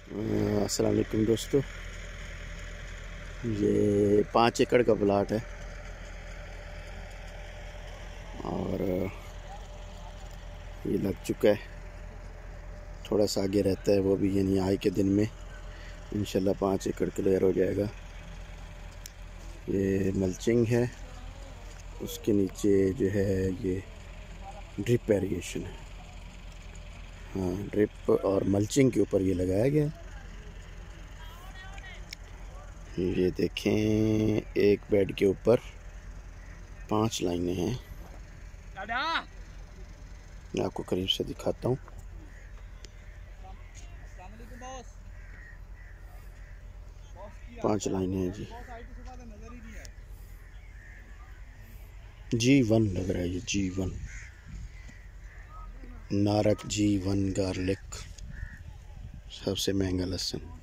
अस्सलाम वालेकुम दोस्तों, ये 5 एकड़ का प्लाट है और ये लग चुका है। थोड़ा सा आगे रहता है वो भी, यानी आज के दिन में इंशाल्लाह 5 एकड़ क्लियर हो जाएगा। ये मल्चिंग है, उसके नीचे जो है ये ड्रिप इरिगेशन है। हाँ, ड्रिप और मल्चिंग के ऊपर ये लगाया गया है। ये देखें, एक बेड के ऊपर 5 लाइनें हैं। मैं आपको करीब से दिखाता हूँ। पांच लाइनें हैं जी। G1 लग रहा है ये G1, नारक G1 गार्लिक, सबसे महंगा लहसुन।